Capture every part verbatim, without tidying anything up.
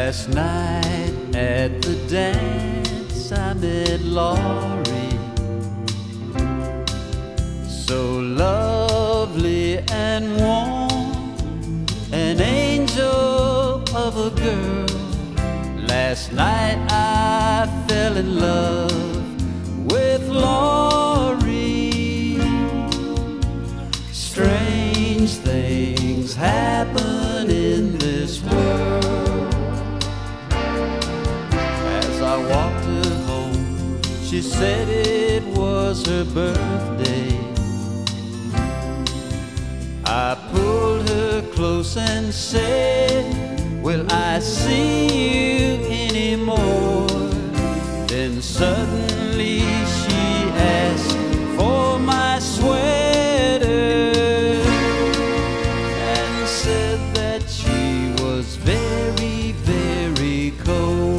Last night at the dance I met Laurie, so lovely and warm, an angel of a girl. Last night I fell in love with Laurie. Strange things happen in this world. I walked her home, she said it was her birthday. I pulled her close and said, will I see you anymore? Then suddenly she asked for my sweater and said that she was very, very cold.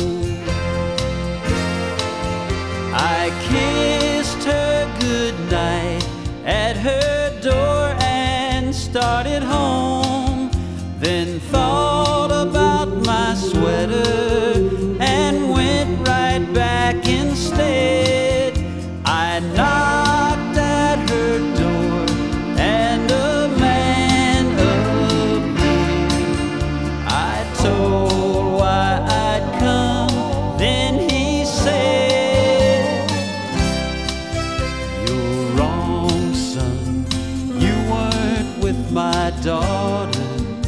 I kissed her goodnight at her door and started home, then thought about my sweater and went right back instead. I knocked at her door and a man appeared. I told why I'd come, then he said, my daughter,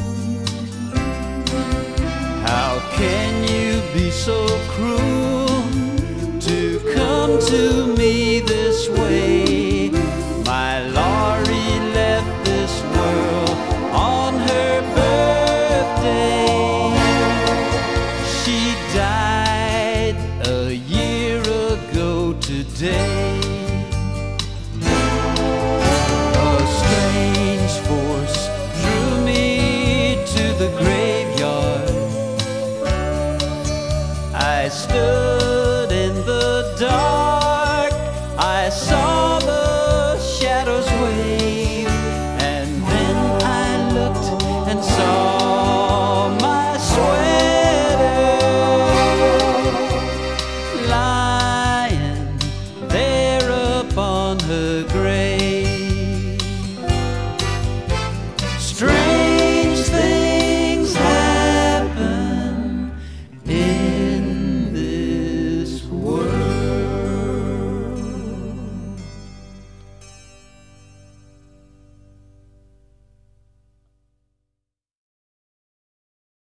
how can you be so cruel to come to me this way? My Laurie left this world on her birthday. She died a year ago today. Force drew me to the graveyard. I stood in the dark, I saw the shadows wave, and then I looked and saw my sweater lying there upon her grave.